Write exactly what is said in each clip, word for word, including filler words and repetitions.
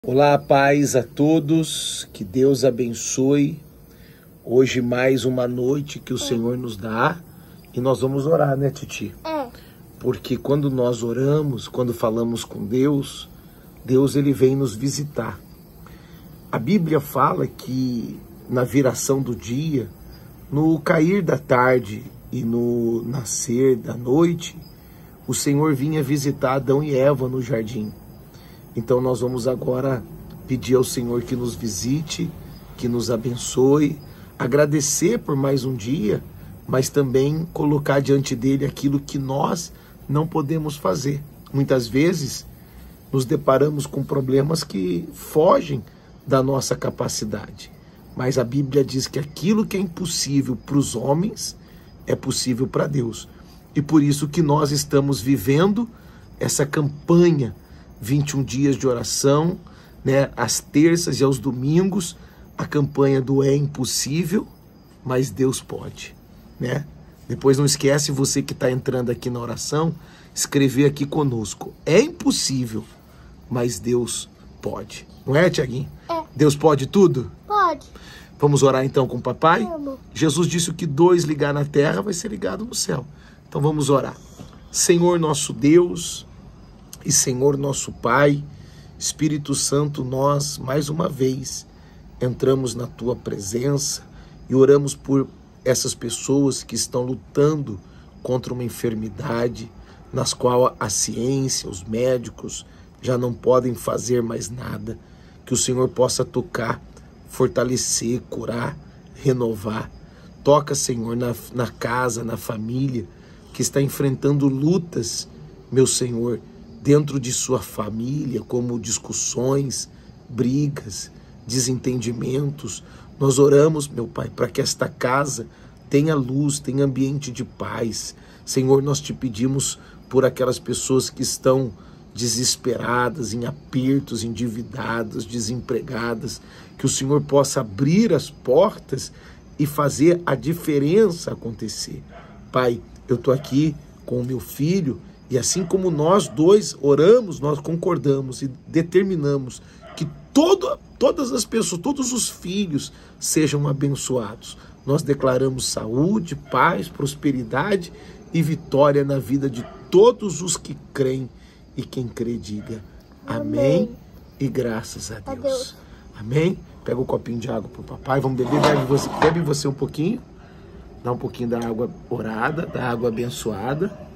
Olá, paz a todos, que Deus abençoe. Hoje mais uma noite que o Senhor nos dá e nós vamos orar, né, Titi? É. Porque quando nós oramos, quando falamos com Deus, Deus ele vem nos visitar. A Bíblia fala que na viração do dia, no cair da tarde e no nascer da noite, o Senhor vinha visitar Adão e Eva no jardim. Então nós vamos agora pedir ao Senhor que nos visite, que nos abençoe, agradecer por mais um dia, mas também colocar diante dele aquilo que nós não podemos fazer. Muitas vezes nos deparamos com problemas que fogem da nossa capacidade, mas a Bíblia diz que aquilo que é impossível para os homens é possível para Deus. E por isso que nós estamos vivendo essa campanha vinte e um dias de oração, né, às terças e aos domingos, a campanha do é impossível, mas Deus pode, né? Depois não esquece, você que está entrando aqui na oração, escrever aqui conosco, é impossível, mas Deus pode. Não é, Tiaguinho? É. Deus pode tudo? Pode. Vamos orar então com o papai? Vamos. Jesus disse que dois ligar na terra vai ser ligado no céu. Então vamos orar. Senhor nosso Deus e Senhor nosso Pai, Espírito Santo, nós mais uma vez entramos na Tua presença e oramos por essas pessoas que estão lutando contra uma enfermidade nas qual a ciência, os médicos já não podem fazer mais nada. Que o Senhor possa tocar, fortalecer, curar, renovar. Toca, Senhor, na, na casa, na família que está enfrentando lutas, meu Senhor, dentro de sua família, como discussões, brigas, desentendimentos. Nós oramos, meu Pai, para que esta casa tenha luz, tenha ambiente de paz. Senhor, nós te pedimos por aquelas pessoas que estão desesperadas, em apertos, endividadas, desempregadas, que o Senhor possa abrir as portas e fazer a diferença acontecer. Pai, eu estou aqui com o meu filho, e assim como nós dois oramos, nós concordamos e determinamos que todo, todas as pessoas, todos os filhos sejam abençoados. Nós declaramos saúde, paz, prosperidade e vitória na vida de todos os que creem. E quem crê diga amém, amém. E graças a Deus. a Deus. Amém? Pega um copinho de água para o papai, vamos beber, bebe você, bebe você um pouquinho. Dá um pouquinho da água orada, da água abençoada.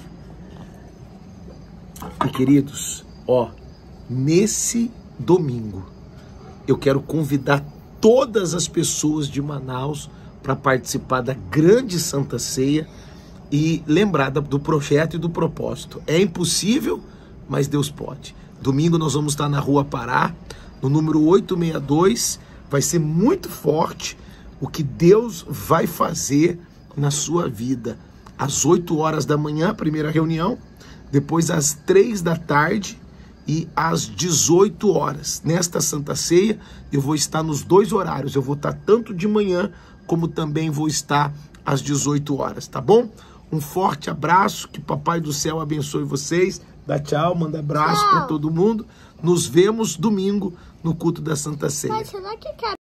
E queridos, ó, nesse domingo, eu quero convidar todas as pessoas de Manaus para participar da grande Santa Ceia e lembrar do projeto e do propósito. É impossível, mas Deus pode. Domingo nós vamos estar na Rua Pará, no número oitocentos e sessenta e dois, vai ser muito forte o que Deus vai fazer na sua vida. Às oito horas da manhã, primeira reunião, depois às três da tarde e às dezoito horas. Nesta Santa Ceia, eu vou estar nos dois horários. Eu vou estar tanto de manhã, como também vou estar às dezoito horas, tá bom? Um forte abraço, que Papai do Céu abençoe vocês. Dá tchau, manda abraço para todo mundo. Nos vemos domingo no culto da Santa Ceia. Mas será que